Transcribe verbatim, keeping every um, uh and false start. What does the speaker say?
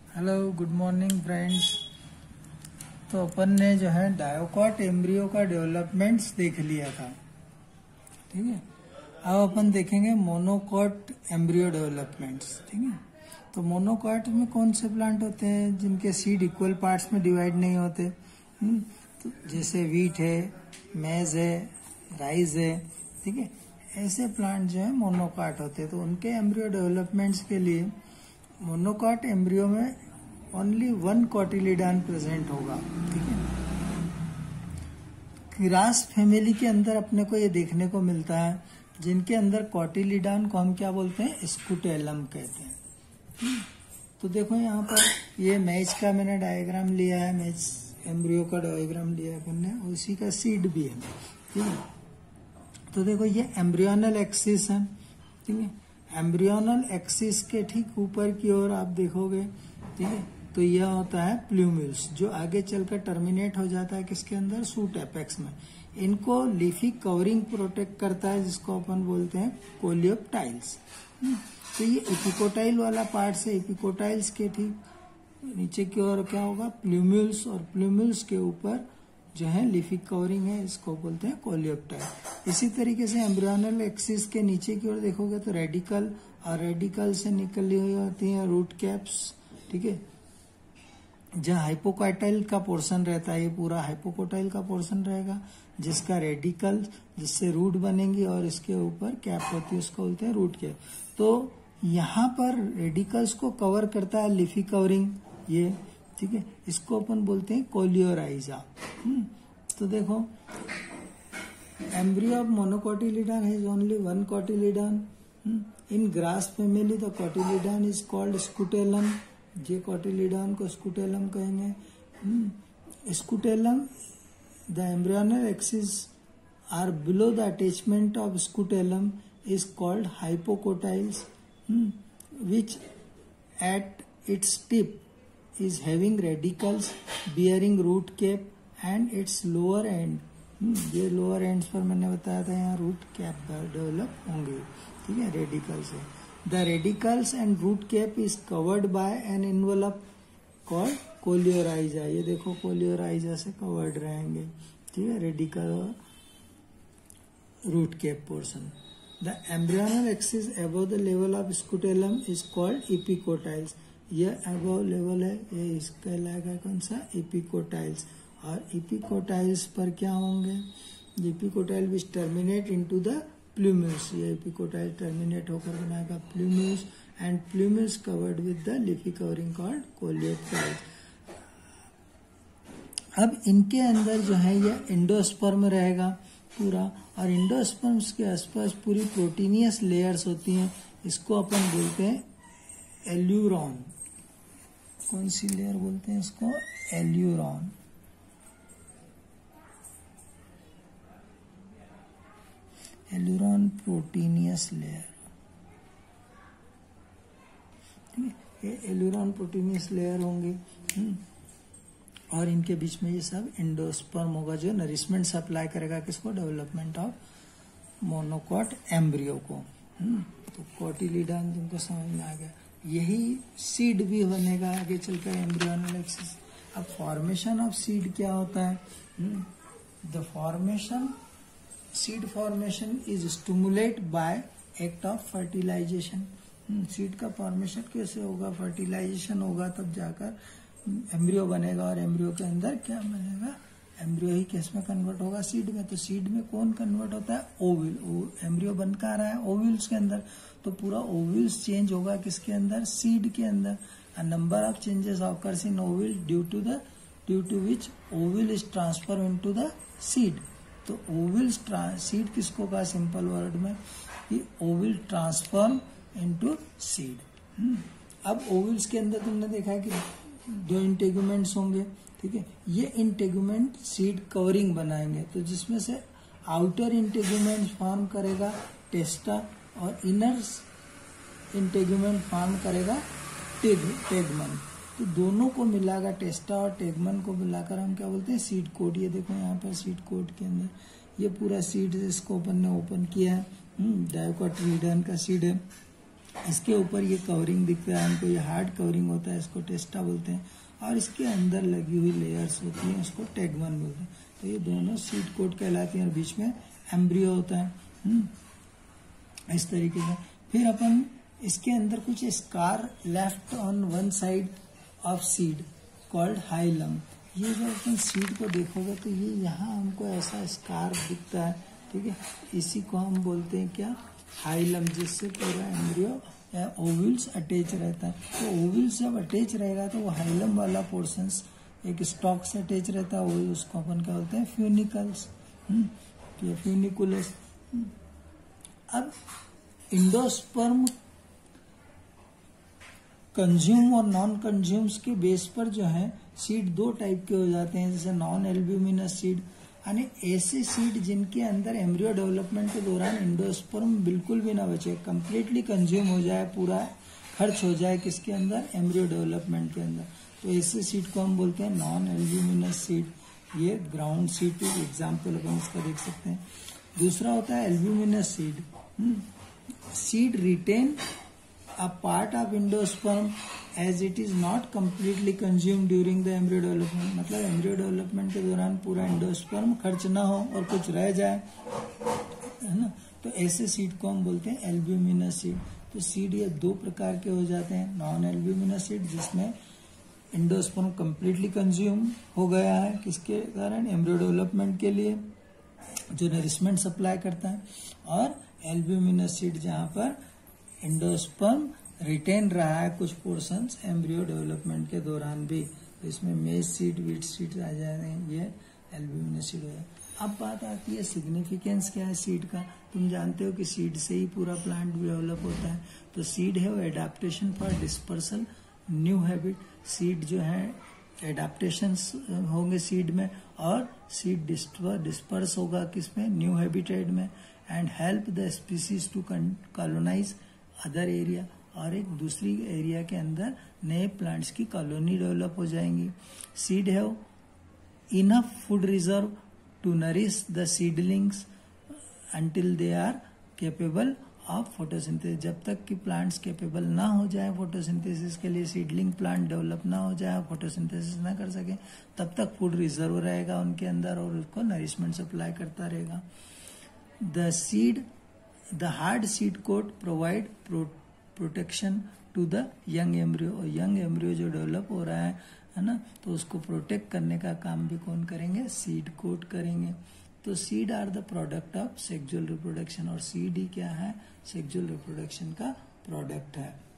Hello good morning friends. तो अपन ने जो है डायोकॉट एम्ब्रियो का डेवलपमेंट्स देख लिया था, ठीक है। अब अपन देखेंगे मोनोकॉट एम्ब्रियो डेवलपमेंट्स, ठीक है। तो मोनोकॉट में कौन से प्लांट होते हैं जिनके सीड इक्वल पार्ट्स में डिवाइड नहीं होते, हुँ? तो जैसे वीट है, मेज है, राइस है, ठीक है। ऐसे प्लांट जो है मोनोकॉट होते हैं। तो उनके एम्ब्रियो डेवलपमेंट्स के लिए मोनोकॉट एम्ब्रियो में ओनली वन कॉटिलिडान प्रेजेंट होगा, ठीक है। ग्रास फैमिली के अंदर अपने को ये देखने को मिलता है जिनके अंदर कॉटिलिडान को हम क्या बोलते हैं, स्कूटेलम कहते हैं। तो देखो यहाँ पर ये मैच का मैंने डायग्राम लिया है, मैच एम्ब्रियो का डायग्राम लिया है अपन ने, उसी का सीड भी है, ठीक है। तो देखो ये एम्ब्रियोनल एक्सिस है, ठीक है। एम्ब्रियोनल एक्सिस के ठीक ऊपर की ओर आप देखोगे, ठीक है, तो यह होता है प्लूम्यूल्स जो आगे चलकर टर्मिनेट हो जाता है किसके अंदर, शूट एपेक्स में। इनको लीफी कवरिंग प्रोटेक्ट करता है जिसको अपन बोलते हैं कोलियोप्टाइल्स। तो ये एपिकोटाइल वाला पार्ट से एपिकोटाइल्स के ठीक नीचे की ओर क्या होगा, प्लूम्यूल्स, और प्लूम्यूल्स के ऊपर जो है लीफी कवरिंग है, इसको बोलते हैं कोलियोप्टाइल। इसी तरीके से एम्ब्रियोनल एक्सिस के नीचे की ओर देखोगे तो रेडिकल, और रेडिकल से निकली हुई होती है रूट कैप्स, ठीक है। जहाँ हाइपोकोटाइल का पोर्शन रहता है, ये पूरा हाइपोकोटाइल का पोर्शन रहेगा जिसका रेडिकल, जिससे रूट बनेंगी और इसके ऊपर कैप होती है, उसको बोलते हैं रूट कैप। तो यहाँ पर रेडिकल्स को कवर करता है लीफी कवरिंग, ये, ठीक है। इसको अपन बोलते हैं कोलियोराइजा। तो देखो embryo of monocotyledon has only one cotyledon. In grass family the cotyledon is called scutellum. जे कोटिलिडान को स्कूटेलम कहेंगे। Scutellum, the embryonal axis are below the attachment of scutellum is called hypocotyls, which at its tip is having radicals bearing root cap and its lower end, ये lower ends पर मैंने बताया था यहाँ root cap develop होंगे, ठीक है, radical से। The radicals and root cap is covered by an envelope called coleorhiza. ये देखो कोलियोराइजा से कवर्ड रहेंगे, ठीक है, रेडिकल और root cap portion. The embryonal axis above the level of scutellum is called epicotyles। ये अबव लेवल है, ये इसका कहलाएगा कौन सा, एपिकोटाइल्स। और एपिकोटाइल्स पर क्या होंगे, epicotyl which terminate into the plumules. ये एपिकोटाइल टर्मिनेट होकर बनाएगा plumules, and plumules covered with the leafy covering called coleoptile. अब इनके अंदर जो है ये एंडोस्पर्म रहेगा पूरा, और एंडोस्पर्म्स के आसपास पूरी प्रोटीनियस लेयर्स होती हैं, इसको अपन बोलते हैं एल्यूरॉन। कौन सी लेयर बोलते हैं इसको, एल्यूरॉन। एल्यूरॉन प्रोटीनियस लेयर, ठीक है। ये एल्यूरॉन प्रोटीनियस लेयर होंगे, और इनके बीच में ये सब एंडोस्पर्म होगा जो नरिशमेंट सप्लाई करेगा किसको, डेवलपमेंट ऑफ मोनोकॉट एम्ब्रियो को। तो कोटिलिडान तुमको समझ में आ गया। यही सीड भी बनेगा आगे चलकर एम्ब्रियोनल एक्सिस। अब फॉर्मेशन ऑफ सीड क्या होता है, the formation, seed formation is stimulate by act of fertilization. Seed का फॉर्मेशन कैसे होगा, फर्टिलाइजेशन होगा तब जाकर एम्ब्रियो बनेगा, और एम्ब्रियो के अंदर क्या बनेगा, एम्ब्रियो ही किस में कन्वर्ट होगा, सीड में। तो सीड में कौन कन्वर्ट होता है, ओविल। एम्ब्रियो बन का रहा है ओविल्स के अंदर, तो पूरा ओविल्स चेंज होगा किसके अंदर, सीड के अंदर। A number of changes occurs in ovule due to the due to which ovule is transfer into the seed. तो ओविल्स सीड किसको कहा सिंपल वर्ड में, कि ओविल ट्रांसफॉर्म इनटू सीड। अब ओविल्स के अंदर तुमने देखा है कि दो इंटेगुमेंट्स होंगे, ठीक है। ये इंटेगुमेंट सीड कवरिंग बनाएंगे, तो जिसमें से आउटर इंटेगुमेंट फॉर्म करेगा टेस्टा, और इनर इंटेगुमेंट फॉर्म करेगा टेग टेगमन। तो दोनों को मिलाकर, टेस्टा और टेगमन को मिलाकर हम क्या बोलते हैं, सीड कोड। ये देखो यहाँ पर सीड कोड के अंदर ये पूरा सीड, इसको अपन ने ओपन किया है, डायोकोटिलिडान का सीड है। इसके ऊपर ये कवरिंग दिखता है हमको, ये हार्ड कवरिंग होता है, इसको टेस्टा बोलते हैं, और इसके अंदर लगी हुई लेयर्स होती हैं, उसको टेगमन बोलते हैं। तो ये दोनों सीड कोट कहलाती हैं और बीच में एम्ब्रियो होता है। हुँ? इस तरीके से फिर अपन इसके अंदर कुछ scar left on one side of seed called hilum. ये जब अपन सीड को देखोगे तो ये यहाँ हमको ऐसा स्कार दिखता है, ठीक है, इसी को हम बोलते हैं क्या, हाइलम, जिससे पूरा एम्ब्रियो या ओव्यूल्स अटैच रहता है। तो ओव्यूल्स जब अटैच रहेगा तो वो हाइलम वाला पोर्शंस एक स्टॉक से अटैच रहता है, वो उसको अपन क्या बोलते हैं, फ्यूनिकल्स या फ्यूनिकुलस। अब इंडोस्पर्म कंज्यूम और नॉन कंज्यूम्स के बेस पर जो है सीड दो टाइप के हो जाते हैं, जैसे नॉन एल्ब्यूमिनस सीड, यानी ऐसे सीड जिनके अंदर एम्ब्रियो डेवलपमेंट के दौरान इंडोस्पर्म बिल्कुल भी ना बचे, कंप्लीटली कंज्यूम हो जाए, पूरा खर्च हो जाए किसके अंदर, एम्ब्रियो डेवलपमेंट के अंदर, तो ऐसे सीड को हम बोलते हैं नॉन एल्ब्यूमिनस सीड। ये ग्राउंड सीड के एग्जाम्पल अपन इसका देख सकते हैं। दूसरा होता है albuminous seed. Seed retain a part of endosperm as it is not completely consumed during the embryo development, मतलब एम्ब्रियो डेवलपमेंट के दौरान पूरा एंडोस्पर्म खर्च ना हो और कुछ रह जाए, है ना, तो ऐसे सीड को हम बोलते हैं एल्ब्यूमिनस सीड। तो सीड ये दो प्रकार के हो जाते हैं, नॉन एल्ब्यूमिनस सीड जिसमें एंडोस्पर्म कंप्लीटली कंज्यूम हो गया है किसके कारण, एम्ब्रियो डेवलपमेंट के लिए जो नरिशमेंट सप्लाई करता है, और एल्ब्यूमिनस सीड जहां पर एंडोस्पर्म रिटेन रहा है कुछ पोर्शंस एम्ब्रियो डेवलपमेंट के दौरान भी, तो इसमें मेज सीड, वीट सीड आ जाएंगे, ये एल्ब्यूमिनस सीड हो जाए। अब बात आती है सिग्निफिकेंस क्या है सीड का। तुम जानते हो कि सीड से ही पूरा प्लांट डेवलप होता है। तो सीड है वो adaptation for dispersal new habit, seed जो है एडाप्टेशंस होंगे सीड में, और सीड डिस्पर्स होगा किसमें, न्यू हैबिटेट में, and help the species to colonise other area, और एक दूसरी एरिया के अंदर नए प्लांट्स की कॉलोनी डेवलप हो जाएंगी। सीड है enough food reserve to nourish the seedlings until they are capable of photosynthesis, जब तक कि प्लांट्स केपेबल ना हो जाए फोटोसिंथेसिस के लिए, सीडलिंग प्लांट डेवलप ना हो जाए, फोटोसिंथेसिस ना कर सके, तब तक फूड रिजर्व रहेगा उनके अंदर और उसको नरिशमेंट सप्लाई करता रहेगा। The seed The hard seed coat provide pro protection to the young embryo, और young embryo जो डेवलप हो रहा है है ना, तो उसको प्रोटेक्ट करने का काम भी कौन करेंगे, सीड कोट करेंगे। तो seed are the product of sexual reproduction, और सीड ही क्या है, सेक्सुअल रिप्रोडक्शन का प्रोडक्ट है।